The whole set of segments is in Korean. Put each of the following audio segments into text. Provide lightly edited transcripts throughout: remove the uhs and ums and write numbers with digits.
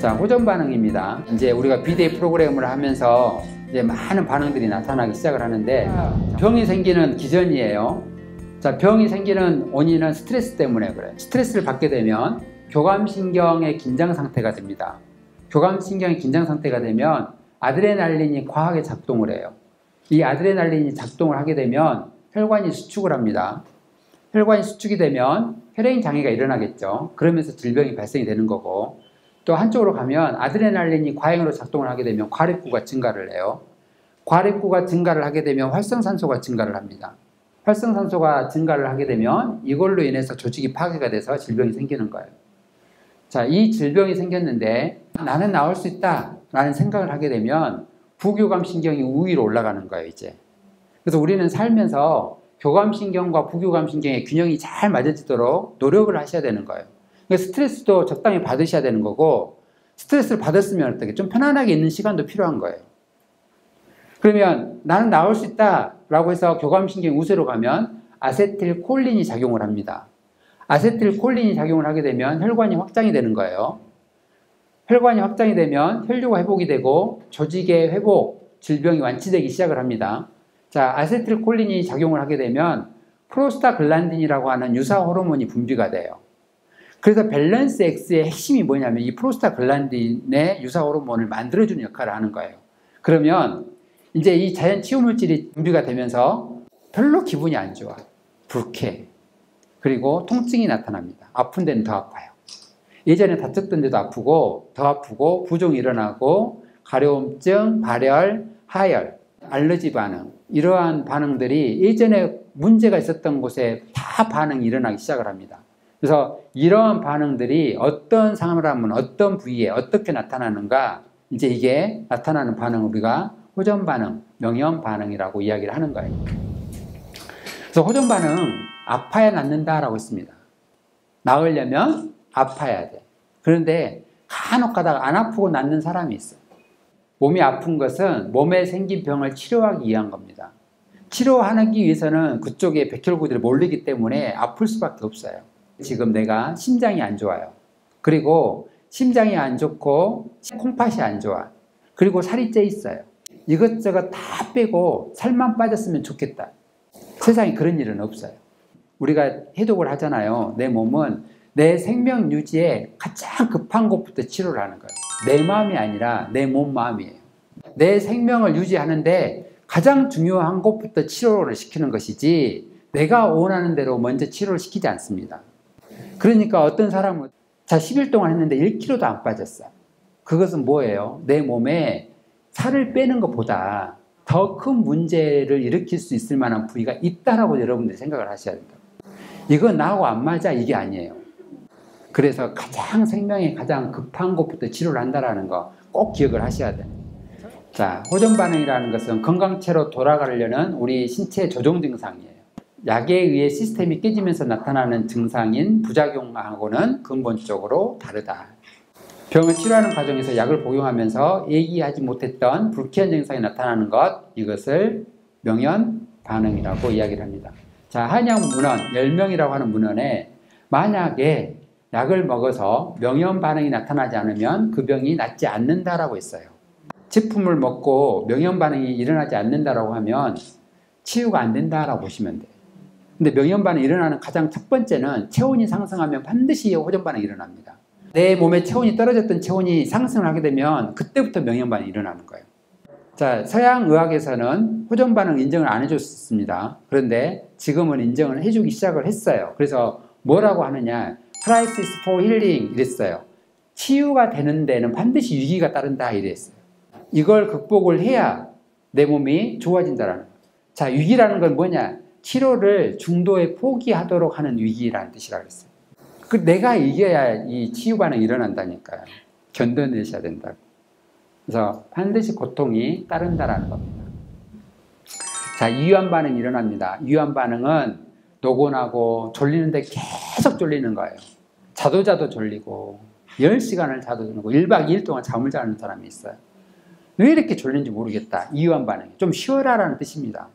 자, 호전 반응입니다. 이제 우리가 비데이 프로그램을 하면서 이제 많은 반응들이 나타나기 시작을 하는데, 병이 생기는 기전이에요. 자, 병이 생기는 원인은 스트레스 때문에 그래요. 스트레스를 받게 되면 교감신경의 긴장 상태가 됩니다. 교감신경의 긴장 상태가 되면 아드레날린이 과하게 작동을 해요. 이 아드레날린이 작동을 하게 되면 혈관이 수축을 합니다. 혈관이 수축이 되면 혈행 장애가 일어나겠죠. 그러면서 질병이 발생이 되는 거고, 또 한쪽으로 가면 아드레날린이 과잉으로 작동을 하게 되면 과립구가 증가를 해요. 과립구가 증가를 하게 되면 활성산소가 증가를 합니다. 활성산소가 증가를 하게 되면 이걸로 인해서 조직이 파괴가 돼서 질병이 생기는 거예요. 자, 이 질병이 생겼는데 나는 나을 수 있다 라는 생각을 하게 되면 부교감신경이 우위로 올라가는 거예요, 이제. 그래서 우리는 살면서 교감신경과 부교감신경의 균형이 잘 맞아지도록 노력을 하셔야 되는 거예요. 그러니까 스트레스도 적당히 받으셔야 되는 거고, 스트레스를 받았으면 어떻게 좀 편안하게 있는 시간도 필요한 거예요. 그러면 나는 나을 수 있다 라고 해서 교감신경이 우세로 가면 아세틸콜린이 작용을 합니다. 아세틸콜린이 작용을 하게 되면 혈관이 확장이 되는 거예요. 혈관이 확장이 되면 혈류가 회복이 되고 조직의 회복, 질병이 완치되기 시작을 합니다. 자, 아세틸콜린이 작용을 하게 되면 프로스타글란딘이라고 하는 유사 호르몬이 분비가 돼요. 그래서 밸런스 X의 핵심이 뭐냐면 이 프로스타글란딘의 유사 호르몬을 만들어주는 역할을 하는 거예요. 그러면 이제 이 자연 치유물질이 분비가 되면서 별로 기분이 안 좋아. 불쾌. 그리고 통증이 나타납니다. 아픈 데는 더 아파요. 예전에 다쳤던 데도 아프고 더 아프고 부종이 일어나고 가려움증, 발열, 하열, 알러지 반응, 이러한 반응들이 예전에 문제가 있었던 곳에 다 반응이 일어나기 시작을 합니다. 그래서 이러한 반응들이 어떤 사람은 어떤 부위에 어떻게 나타나는가, 이제 이게 나타나는 반응을 우리가 호전 반응, 명현 반응이라고 이야기를 하는 거예요. 그래서 호전 반응, 아파야 낫는다라고 했습니다. 나으려면 아파야 돼. 그런데 간혹 가다가 안 아프고 낫는 사람이 있어요. 몸이 아픈 것은 몸에 생긴 병을 치료하기 위한 겁니다. 치료하기 위해서는 그쪽에 백혈구들이 몰리기 때문에 아플 수밖에 없어요. 지금 내가 심장이 안 좋아요. 그리고 심장이 안 좋고 콩팥이 안 좋아. 그리고 살이 쪄 있어요. 이것저것 다 빼고 살만 빠졌으면 좋겠다. 세상에 그런 일은 없어요. 우리가 해독을 하잖아요. 내 몸은 내 생명 유지에 가장 급한 것부터 치료를 하는 거예요. 내 마음이 아니라 내 몸 마음이에요. 내 생명을 유지하는데 가장 중요한 것부터 치료를 시키는 것이지 내가 원하는 대로 먼저 치료를 시키지 않습니다. 그러니까 어떤 사람은 자 10일 동안 했는데 1kg도 안 빠졌어. 그것은 뭐예요? 내 몸에 살을 빼는 것보다 더 큰 문제를 일으킬 수 있을 만한 부위가 있다라고 여러분들이 생각을 하셔야 된다. 이건 나하고 안 맞아, 이게 아니에요. 그래서 가장 생명에 가장 급한 것부터 치료를 한다는 거 꼭 기억을 하셔야 돼요. 자, 호전 반응이라는 것은 건강체로 돌아가려는 우리 신체 조정 증상이에요. 약에 의해 시스템이 깨지면서 나타나는 증상인 부작용하고는 근본적으로 다르다. 병을 치료하는 과정에서 약을 복용하면서 예기하지 못했던 불쾌한 증상이 나타나는 것, 이것을 명현 반응이라고 이야기를 합니다. 자, 한약 문헌, 10명이라고 하는 문헌에 만약에 약을 먹어서 명현 반응이 나타나지 않으면 그 병이 낫지 않는다라고 했어요. 제품을 먹고 명현 반응이 일어나지 않는다라고 하면 치유가 안 된다라고 보시면 돼요. 근데 명현 반응이 일어나는 가장 첫 번째는 체온이 상승하면 반드시 호전 반응이 일어납니다. 내 몸에 체온이 떨어졌던 체온이 상승을 하게 되면 그때부터 명현 반응이 일어나는 거예요. 자, 서양 의학에서는 호전 반응 인정을 안 해줬습니다. 그런데 지금은 인정을 해주기 시작을 했어요. 그래서 뭐라고 하느냐, Crisis for Healing 이랬어요. 치유가 되는 데는 반드시 위기가 따른다 이랬어요. 이걸 극복을 해야 내 몸이 좋아진다라는 거예요. 자, 위기라는 건 뭐냐, 치료를 중도에 포기하도록 하는 위기라는 뜻이라고 했어요. 내가 이겨야 이 치유 반응이 일어난다니까요. 견뎌내셔야 된다고. 그래서 반드시 고통이 따른다라는 겁니다. 자, 이완 반응이 일어납니다. 이완 반응은 노곤하고 졸리는데 계속 졸리는 거예요. 자도 졸리고 10시간을 자도 졸리고 1박 2일 동안 잠을 자는 사람이 있어요. 왜 이렇게 졸린지 모르겠다. 이완 반응. 좀 쉬어라라는 뜻입니다.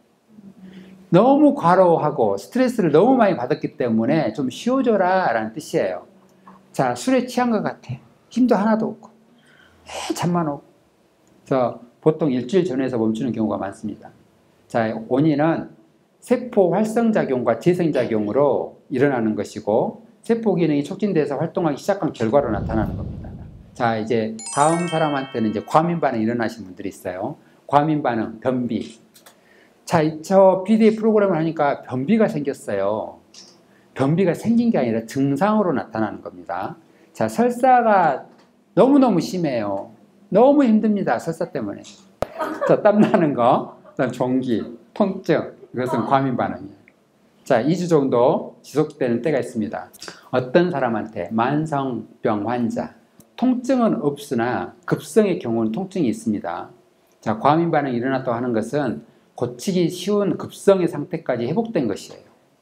너무 과로하고 스트레스를 너무 많이 받았기 때문에 좀 쉬어줘라 라는 뜻이에요. 자, 술에 취한 것 같아. 힘도 하나도 없고. 잠만 오고. 그래서 보통 일주일 전에서 멈추는 경우가 많습니다. 자, 원인은 세포 활성작용과 재생작용으로 일어나는 것이고 세포 기능이 촉진돼서 활동하기 시작한 결과로 나타나는 겁니다. 자, 이제 다음 사람한테는 이제 과민 반응이 일어나신 분들이 있어요. 과민 반응, 변비. 자, 저 BDA 프로그램을 하니까 변비가 생겼어요. 변비가 생긴 게 아니라 증상으로 나타나는 겁니다. 자, 설사가 너무너무 심해요. 너무 힘듭니다. 설사 때문에. 자, 땀나는 거, 그다음 종기, 통증, 이것은 과민 반응이에요. 자, 2주 정도 지속되는 때가 있습니다. 어떤 사람한테 만성병 환자, 통증은 없으나 급성의 경우는 통증이 있습니다. 자, 과민 반응이 일어났다고 하는 것은 고치기 쉬운 급성의 상태까지 회복된 것이에요.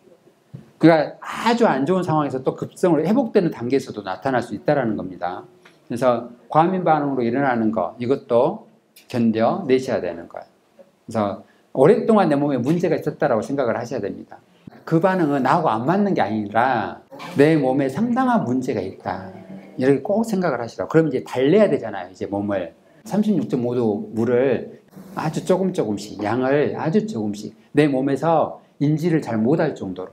그러니까 아주 안 좋은 상황에서 또 급성으로 회복되는 단계에서도 나타날 수 있다는 겁니다. 그래서 과민 반응으로 일어나는 거, 이것도 견뎌내셔야 되는 거예요. 그래서 오랫동안 내 몸에 문제가 있었다고 생각을 하셔야 됩니다. 그 반응은 나하고 안 맞는 게 아니라 내 몸에 상당한 문제가 있다. 이렇게 꼭 생각을 하시라고. 그럼 이제 달래야 되잖아요. 이제 몸을. 36.5도 물을 아주 조금씩, 양을 아주 조금씩 내 몸에서 인지를 잘 못할 정도로.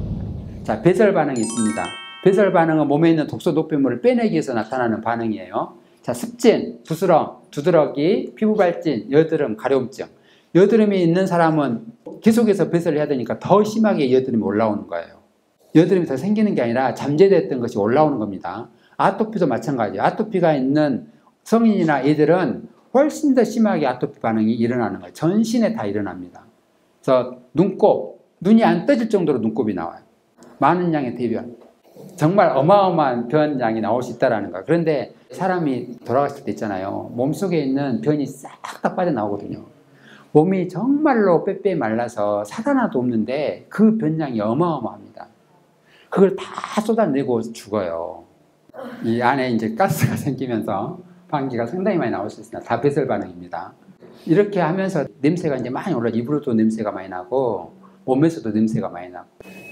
자, 배설 반응이 있습니다. 배설 반응은 몸에 있는 독소 노폐물을 빼내기 위해서 나타나는 반응이에요. 자, 습진, 부스럼, 두드러기, 피부 발진, 여드름, 가려움증. 여드름이 있는 사람은 계속해서 배설을 해야 되니까 더 심하게 여드름이 올라오는 거예요. 여드름이 더 생기는 게 아니라 잠재됐던 것이 올라오는 겁니다. 아토피도 마찬가지예요. 아토피가 있는 성인이나 애들은 훨씬 더 심하게 아토피 반응이 일어나는 거예요. 전신에 다 일어납니다. 그래서 눈곱, 눈이 안 떠질 정도로 눈곱이 나와요. 많은 양의 대변. 정말 어마어마한 변양이 나올 수 있다는 거예요. 그런데 사람이 돌아갔을 때 있잖아요. 몸속에 있는 변이 싹 다 빠져나오거든요. 몸이 정말로 빼빼 말라서 살아나도 없는데 그 변량이 어마어마합니다. 그걸 다 쏟아내고 죽어요. 이 안에 이제 가스가 생기면서 방귀가 상당히 많이 나올 수 있습니다. 다 배설 반응입니다. 이렇게 하면서 냄새가 이제 많이 올라, 입으로도 냄새가 많이 나고 몸에서도 냄새가 많이 나고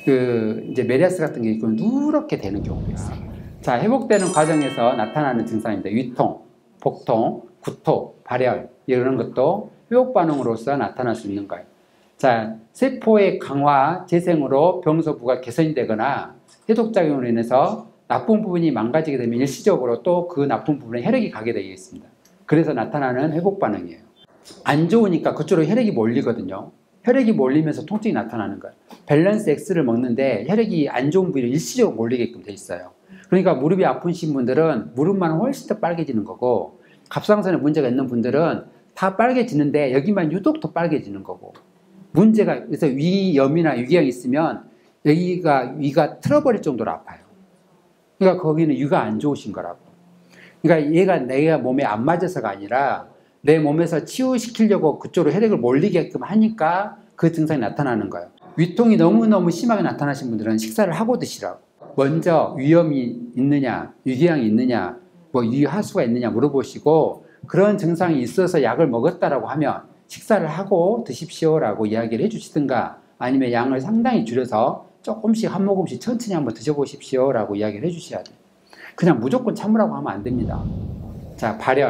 이제 메리아스 같은 게 있고 누렇게 되는 경우도 있어요. 자, 회복되는 과정에서 나타나는 증상입니다. 위통, 복통, 구토, 발열 이런 것도 회복 반응으로서 나타날 수 있는 거예요. 자, 세포의 강화, 재생으로 병소부가 개선이 되거나 해독작용으로 인해서 나쁜 부분이 망가지게 되면 일시적으로 또 그 나쁜 부분에 혈액이 가게 되겠습니다. 그래서 나타나는 회복 반응이에요. 안 좋으니까 그쪽으로 혈액이 몰리거든요. 혈액이 몰리면서 통증이 나타나는 거예요. 밸런스 X를 먹는데 혈액이 안 좋은 부위로 일시적으로 몰리게끔 돼 있어요. 그러니까 무릎이 아프신 분들은 무릎만 훨씬 더 빨개지는 거고 갑상선에 문제가 있는 분들은 다 빨개지는데 여기만 유독 더 빨개지는 거고 문제가 그래서 위염이나 위궤양이 있으면 여기가 위가 틀어버릴 정도로 아파요. 그러니까 거기는 위가 안 좋으신 거라고. 그러니까 얘가 내가 몸에 안 맞아서가 아니라 내 몸에서 치유시키려고 그쪽으로 혈액을 몰리게끔 하니까 그 증상이 나타나는 거예요. 위통이 너무너무 심하게 나타나신 분들은 식사를 하고 드시라고. 먼저 위염이 있느냐, 위궤양이 있느냐, 뭐 위하수가 있느냐 물어보시고 그런 증상이 있어서 약을 먹었다라고 하면 식사를 하고 드십시오라고 이야기를 해주시든가 아니면 양을 상당히 줄여서 조금씩 한 모금씩 천천히 한번 드셔보십시오라고 이야기를 해주셔야 돼요. 그냥 무조건 참으라고 하면 안 됩니다. 자, 발열.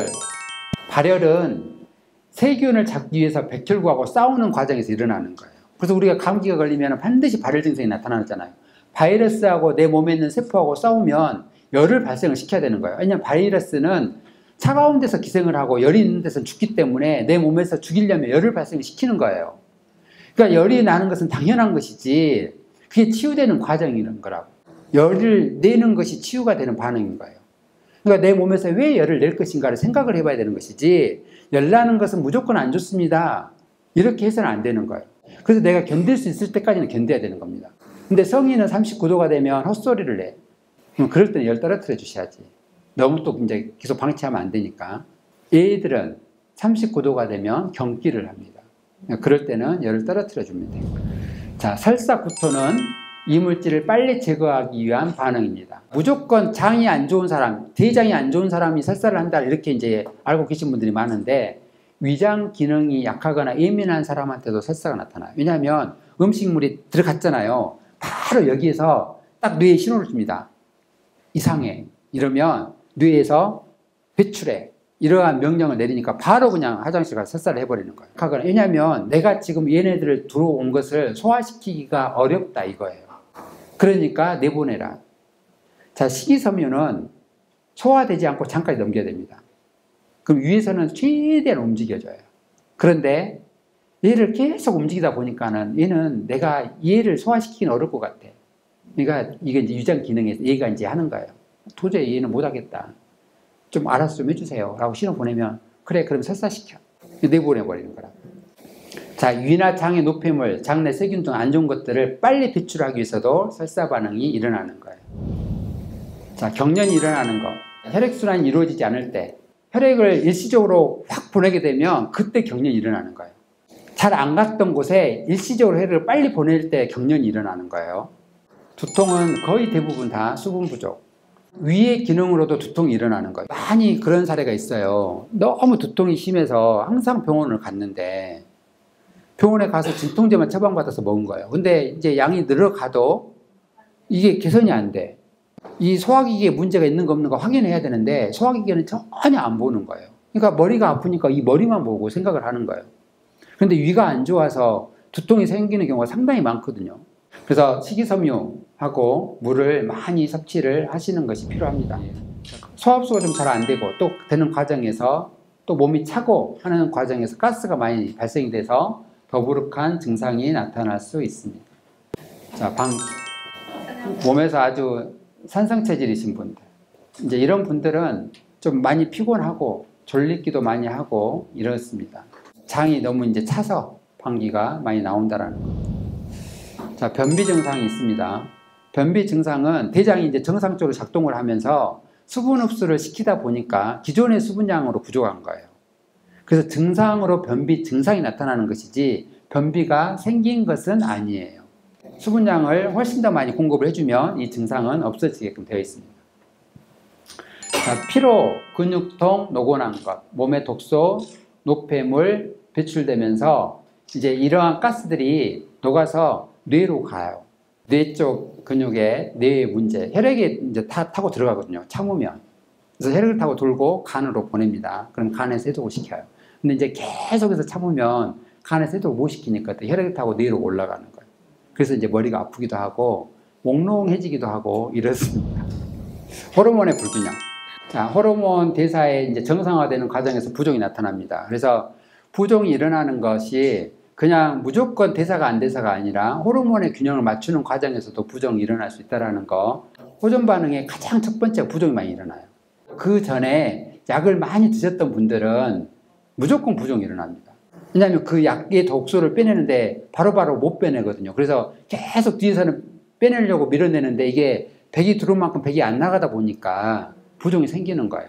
발열은 세균을 잡기 위해서 백혈구하고 싸우는 과정에서 일어나는 거예요. 그래서 우리가 감기가 걸리면 반드시 발열 증상이 나타나잖아요. 바이러스하고 내 몸에 있는 세포하고 싸우면 열을 발생을 시켜야 되는 거예요. 왜냐하면 바이러스는 차가운 데서 기생을 하고 열이 있는 데서는 죽기 때문에 내 몸에서 죽이려면 열을 발생을 시키는 거예요. 그러니까 열이 나는 것은 당연한 것이지 그게 치유되는 과정이라는 거라고. 열을 내는 것이 치유가 되는 반응인 거예요. 그러니까 내 몸에서 왜 열을 낼 것인가를 생각을 해봐야 되는 것이지 열 나는 것은 무조건 안 좋습니다. 이렇게 해서는 안 되는 거예요. 그래서 내가 견딜 수 있을 때까지는 견뎌야 되는 겁니다. 근데 성인은 39도가 되면 헛소리를 내. 그럼 그럴 때는 열 떨어뜨려 주셔야지. 너무 또 이제 계속 방치하면 안 되니까. 얘들은 39도가 되면 경기를 합니다. 그럴 때는 열을 떨어뜨려 주면 돼요. 자, 설사, 구토는 이물질을 빨리 제거하기 위한 반응입니다. 무조건 장이 안 좋은 사람, 대장이 안 좋은 사람이 설사를 한다 이렇게 이제 알고 계신 분들이 많은데 위장 기능이 약하거나 예민한 사람한테도 설사가 나타나요. 왜냐하면 음식물이 들어갔잖아요. 바로 여기에서 딱 뇌에 신호를 줍니다. 이상해. 이러면 뇌에서 배출해. 이러한 명령을 내리니까 바로 그냥 화장실 가서 설사를 해버리는 거예요. 왜냐하면 내가 지금 얘네들을 들어온 것을 소화시키기가 어렵다 이거예요. 그러니까 내보내라. 자, 식이섬유는 소화되지 않고 장까지 넘겨야 됩니다. 그럼 위에서는 최대한 움직여줘요. 그런데 얘를 계속 움직이다 보니까는 얘는 내가 얘를 소화시키기는 어려울 것 같아. 그러니까 이게 이제 유장 기능에서 얘가 이제 하는 거예요. 도저히 얘는 못하겠다. 좀 알아서 좀 해주세요. 라고 신호 보내면 그래, 그럼 설사시켜. 내보내버리는 거라. 자, 위나 장의 노폐물, 장내 세균 등 안 좋은 것들을 빨리 배출하기 위해서도 설사 반응이 일어나는 거예요. 자, 경련이 일어나는 것. 혈액순환이 이루어지지 않을 때 혈액을 일시적으로 확 보내게 되면 그때 경련이 일어나는 거예요. 잘 안 갔던 곳에 일시적으로 혈액을 빨리 보낼 때 경련이 일어나는 거예요. 두통은 거의 대부분 다 수분 부족. 위의 기능으로도 두통이 일어나는 거예요. 많이 그런 사례가 있어요. 너무 두통이 심해서 항상 병원을 갔는데 병원에 가서 진통제만 처방받아서 먹은 거예요. 근데 이제 양이 늘어가도 이게 개선이 안 돼. 이 소화기계에 문제가 있는 거 없는 거 확인해야 되는데 소화기계는 전혀 안 보는 거예요. 그러니까 머리가 아프니까 이 머리만 보고 생각을 하는 거예요. 그런데 위가 안 좋아서 두통이 생기는 경우가 상당히 많거든요. 그래서 식이섬유하고 물을 많이 섭취를 하시는 것이 필요합니다. 소화흡수가 좀 잘 안 되고 또 되는 과정에서 또 몸이 차고 하는 과정에서 가스가 많이 발생이 돼서 더부룩한 증상이 나타날 수 있습니다. 자, 방귀. 몸에서 아주 산성체질이신 분들. 이제 이런 분들은 좀 많이 피곤하고 졸리기도 많이 하고 이렇습니다. 장이 너무 이제 차서 방귀가 많이 나온다라는 거. 자, 변비 증상이 있습니다. 변비 증상은 대장이 이제 정상적으로 작동을 하면서 수분 흡수를 시키다 보니까 기존의 수분량으로 부족한 거예요. 그래서 증상으로 변비 증상이 나타나는 것이지 변비가 생긴 것은 아니에요. 수분량을 훨씬 더 많이 공급을 해주면 이 증상은 없어지게끔 되어 있습니다. 자, 피로, 근육통, 노곤한 것, 몸의 독소, 노폐물 배출되면서 이제 이러한 가스들이 녹아서 뇌로 가요. 뇌 쪽 근육에 뇌의 문제, 혈액에 이제 타고 들어가거든요. 참으면. 그래서 혈액을 타고 돌고 간으로 보냅니다. 그럼 간에서 해독을 시켜요. 근데 이제 계속해서 참으면 간에서 해독을 못 시키니까 혈액을 타고 뇌로 올라가는 거예요. 그래서 이제 머리가 아프기도 하고 몽롱해지기도 하고 이렇습니다. 호르몬의 불균형. 자, 호르몬 대사의 이제 정상화되는 과정에서 부종이 나타납니다. 그래서 부종이 일어나는 것이 그냥 무조건 대사가 안 돼서가 아니라 호르몬의 균형을 맞추는 과정에서도 부종이 일어날 수 있다는 거. 호전 반응의 가장 첫 번째 부종이 많이 일어나요. 그 전에 약을 많이 드셨던 분들은 무조건 부종이 일어납니다. 왜냐하면 그 약의 독소를 빼내는데 바로바로 못 빼내거든요. 그래서 계속 뒤에서는 빼내려고 밀어내는데 이게 백이 들어온 만큼 백이 안 나가다 보니까 부종이 생기는 거예요.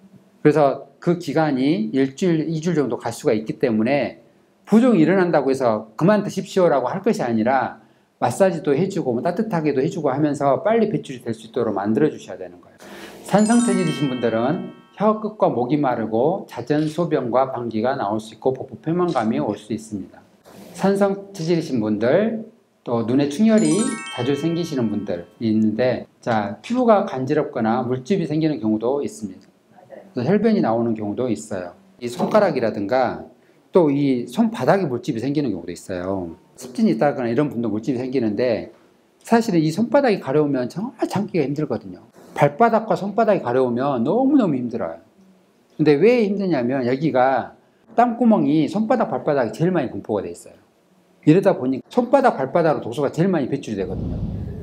그래서 그 기간이 일주일, 2주일 정도 갈 수가 있기 때문에 부종이 일어난다고 해서 그만 드십시오라고 할 것이 아니라 마사지도 해주고 뭐 따뜻하게도 해주고 하면서 빨리 배출이 될 수 있도록 만들어 주셔야 되는 거예요. 산성체질이신 분들은 혀 끝과 목이 마르고 잦은 소변과 방귀가 나올 수 있고 복부 표면감이 올 수 있습니다. 산성체질이신 분들, 또 눈에 충혈이 자주 생기시는 분들이 있는데, 자, 피부가 간지럽거나 물집이 생기는 경우도 있습니다. 그래서 혈변이 나오는 경우도 있어요. 이 손가락이라든가 또 이 손바닥에 물집이 생기는 경우도 있어요. 습진이 있다거나 이런 분도 물집이 생기는데 사실은 이 손바닥이 가려우면 정말 참기가 힘들거든요. 발바닥과 손바닥이 가려우면 너무너무 힘들어요. 근데 왜 힘드냐면 여기가 땀구멍이 손바닥, 발바닥이 제일 많이 분포가 돼 있어요. 이러다 보니 손바닥, 발바닥으로 독소가 제일 많이 배출이 되거든요.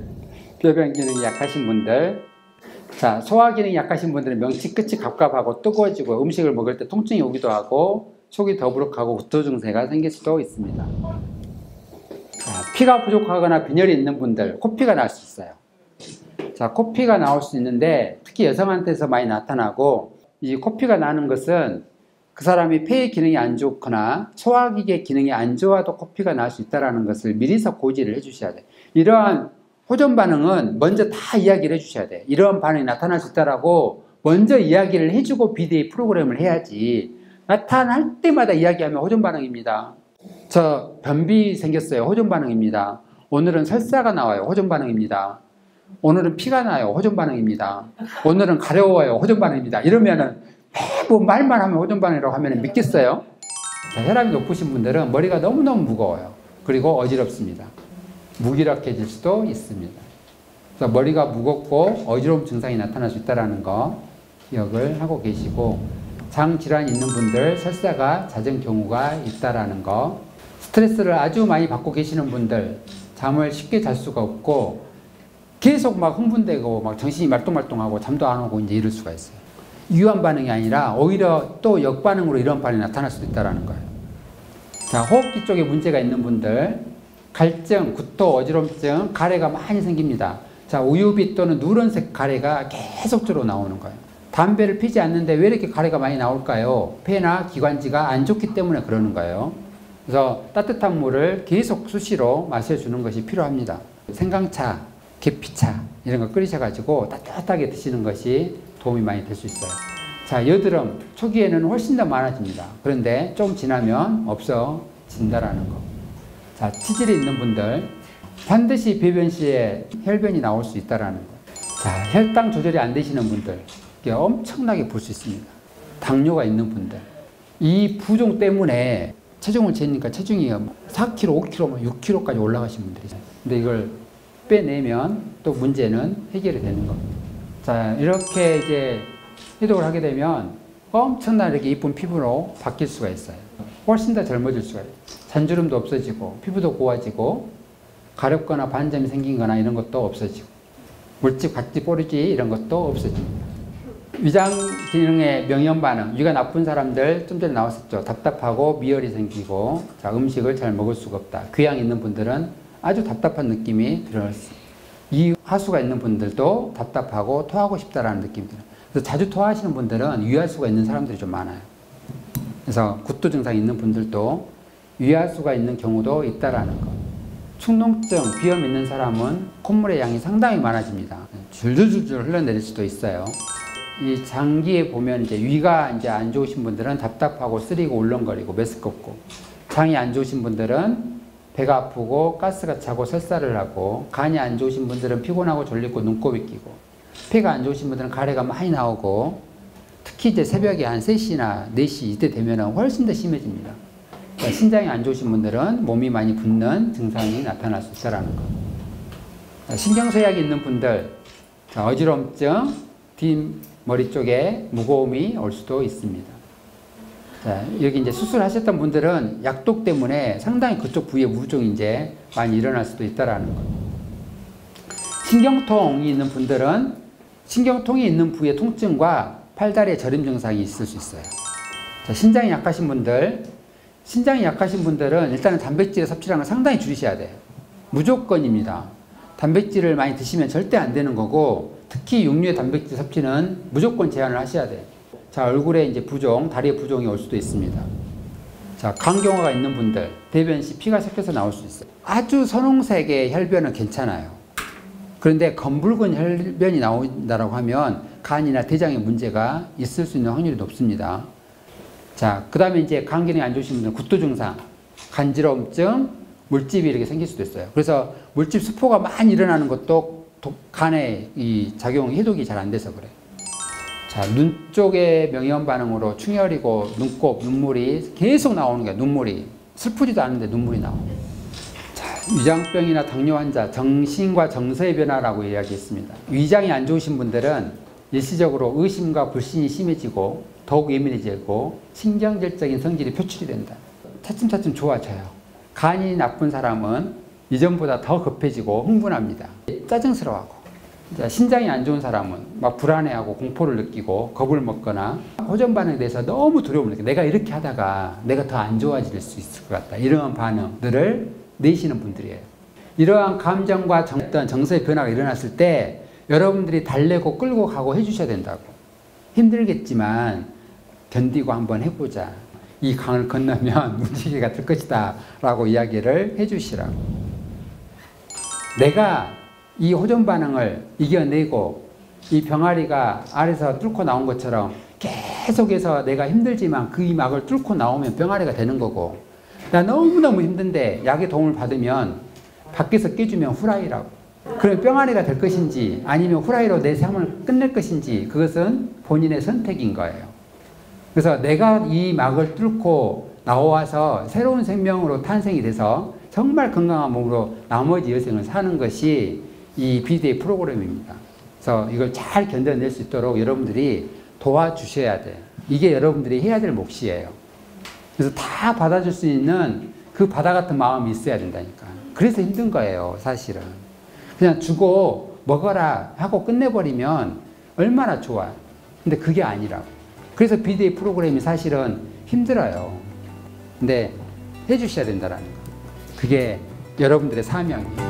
뼈변 기능이 약하신 분들, 자, 소화 기능이 약하신 분들은 명치 끝이 갑갑하고 뜨거워지고 음식을 먹을 때 통증이 오기도 하고 속이 더부룩하고 구토 증세가 생길 수도 있습니다. 자, 피가 부족하거나 빈혈이 있는 분들, 코피가 날 수 있어요. 자, 코피가 나올 수 있는데 특히 여성한테서 많이 나타나고, 이 코피가 나는 것은 그 사람이 폐의 기능이 안 좋거나 소화기계 기능이 안 좋아도 코피가 날 수 있다는 것을 미리서 고지를 해주셔야 돼요. 이러한 호전 반응은 먼저 다 이야기를 해주셔야 돼요. 이러한 반응이 나타날 수 있다라고 먼저 이야기를 해주고 비대위 프로그램을 해야지, 나타날 때마다 이야기하면 호전 반응입니다. 저 변비 생겼어요. 호전 반응입니다. 오늘은 설사가 나와요. 호전 반응입니다. 오늘은 피가 나요. 호전 반응입니다. 오늘은 가려워요. 호전 반응입니다. 이러면은 뭐 말만 하면 호전반응이라고 하면 믿겠어요? 자, 혈압이 높으신 분들은 머리가 너무너무 무거워요. 그리고 어지럽습니다. 무기력해질 수도 있습니다. 그래서 머리가 무겁고 어지러움 증상이 나타날 수 있다는 거 기억을 하고 계시고, 장 질환이 있는 분들 설사가 잦은 경우가 있다는 거, 스트레스를 아주 많이 받고 계시는 분들 잠을 쉽게 잘 수가 없고 계속 막 흥분되고 막 정신이 말똥말똥하고 잠도 안 오고 이제 이럴 수가 있어요. 유한 반응이 아니라 오히려 또 역반응으로 이런 반응이 나타날 수도 있다는 거예요. 자, 호흡기 쪽에 문제가 있는 분들, 갈증, 구토, 어지럼증, 가래가 많이 생깁니다. 자, 우유빛 또는 누런색 가래가 계속적으로 나오는 거예요. 담배를 피지 않는데 왜 이렇게 가래가 많이 나올까요? 폐나 기관지가 안 좋기 때문에 그러는 거예요. 그래서 따뜻한 물을 계속 수시로 마셔주는 것이 필요합니다. 생강차, 계피차 이런 거 끓이셔가지고 따뜻하게 드시는 것이 도움이 많이 될 수 있어요. 자, 여드름 초기에는 훨씬 더 많아집니다. 그런데 좀 지나면 없어진다라는 거. 자, 치질이 있는 분들 반드시 배변 시에 혈변이 나올 수 있다라는 거. 자, 혈당 조절이 안 되시는 분들 이게 엄청나게 볼 수 있습니다. 당뇨가 있는 분들, 이 부종 때문에 체중을 재니까 체중이 4kg, 5kg, 6kg까지 올라가신 분들이잖아요. 근데 이걸 빼내면 또 문제는 해결이 되는 겁니다. 자, 이렇게 이제 해독을 하게 되면 엄청나게 이렇게 이쁜 피부로 바뀔 수가 있어요. 훨씬 더 젊어질 수가 있어요. 잔주름도 없어지고 피부도 고와지고 가렵거나 반점이 생긴 거나 이런 것도 없어지고 물집, 각질, 뽀루지 이런 것도 없어집니다. 위장 기능의 명현 반응, 위가 나쁜 사람들 좀 전에 나왔었죠. 답답하고 미열이 생기고, 자, 음식을 잘 먹을 수가 없다. 귀양 있는 분들은 아주 답답한 느낌이 들어요. 이 하수가 있는 분들도 답답하고 토하고 싶다라는 느낌이 들어요. 그래서 자주 토하시는 분들은 위하수가 있는 사람들이 좀 많아요. 그래서 구토 증상이 있는 분들도 위하수가 있는 경우도 있다라는 거. 축농증, 비염 있는 사람은 콧물의 양이 상당히 많아집니다. 줄줄줄줄 흘러내릴 수도 있어요. 이 장기에 보면 이제 위가 이제 안 좋으신 분들은 답답하고 쓰리고 울렁거리고 메스껍고, 장이 안 좋으신 분들은 배가 아프고 가스가 차고 설사를 하고, 간이 안 좋으신 분들은 피곤하고 졸리고 눈곱이 끼고, 폐가 안 좋으신 분들은 가래가 많이 나오고, 특히 이제 새벽에 한 3시나 4시 이때 되면 훨씬 더 심해집니다. 그러니까 신장이 안 좋으신 분들은 몸이 많이 붓는 증상이 나타날 수 있다는 거. 신경쇠약이 있는 분들, 어지럼증, 뒷머리 쪽에 무거움이 올 수도 있습니다. 자, 여기 이제 수술하셨던 분들은 약독 때문에 상당히 그쪽 부위에 무종이 이제 많이 일어날 수도 있다라는 거. 신경통이 있는 분들은 신경통이 있는 부위의 통증과 팔다리의 저림 증상이 있을 수 있어요. 자, 신장이 약하신 분들은 일단은 단백질의 섭취량을 상당히 줄이셔야 돼요. 무조건입니다. 단백질을 많이 드시면 절대 안 되는 거고, 특히 육류의 단백질 섭취는 무조건 제한을 하셔야 돼요. 자, 얼굴에 이제 부종, 다리에 부종이 올 수도 있습니다. 자, 간경화가 있는 분들, 대변 시 피가 섞여서 나올 수 있어요. 아주 선홍색의 혈변은 괜찮아요. 그런데 검붉은 혈변이 나온다고 하면 간이나 대장에 문제가 있을 수 있는 확률이 높습니다. 자, 그 다음에 이제 간 기능이 안 좋으신 분들은 구토 증상, 간지러움증, 물집이 이렇게 생길 수도 있어요. 그래서 물집 수포가 많이 일어나는 것도 간에 이 작용, 해독이 잘 안 돼서 그래요. 자, 눈 쪽의 명현 반응으로 충혈이고 눈곱, 눈물이 계속 나오는 거예요. 눈물이. 슬프지도 않은데 눈물이 나오고. 자, 위장병이나 당뇨 환자, 정신과 정서의 변화라고 이야기했습니다. 위장이 안 좋으신 분들은 일시적으로 의심과 불신이 심해지고 더욱 예민해지고 신경질적인 성질이 표출이 된다. 차츰차츰 좋아져요. 간이 나쁜 사람은 이전보다 더 급해지고 흥분합니다. 짜증스러워하고. 신장이 안 좋은 사람은 막 불안해하고 공포를 느끼고 겁을 먹거나 호전 반응에 대해서 너무 두려움을 느껴요. 내가 이렇게 하다가 내가 더 안 좋아질 수 있을 것 같다. 이러한 반응들을 내시는 분들이에요. 이러한 감정과 어떤 정서의 변화가 일어났을 때 여러분들이 달래고 끌고 가고 해주셔야 된다고. 힘들겠지만 견디고 한번 해보자. 이 강을 건너면 무지개가 뜰 것이다 라고 이야기를 해주시라고. 내가 이 호전 반응을 이겨내고 이 병아리가 알에서 뚫고 나온 것처럼 계속해서 내가 힘들지만 그 막을 뚫고 나오면 병아리가 되는 거고, 나 너무너무 힘든데 약의 도움을 받으면 밖에서 깨주면 후라이라고. 그럼 병아리가 될 것인지 아니면 후라이로 내 삶을 끝낼 것인지 그것은 본인의 선택인 거예요. 그래서 내가 이 막을 뚫고 나와서 새로운 생명으로 탄생이 돼서 정말 건강한 몸으로 나머지 여생을 사는 것이 이 BDA 프로그램입니다. 그래서 이걸 잘 견뎌낼 수 있도록 여러분들이 도와주셔야 돼요. 이게 여러분들이 해야 될 몫이에요. 그래서 다 받아줄 수 있는 그 바다 같은 마음이 있어야 된다니까. 그래서 힘든 거예요, 사실은. 그냥 주고 먹어라 하고 끝내버리면 얼마나 좋아. 근데 그게 아니라고. 그래서 BDA 프로그램이 사실은 힘들어요. 근데 해주셔야 된다는 거. 그게 여러분들의 사명이에요.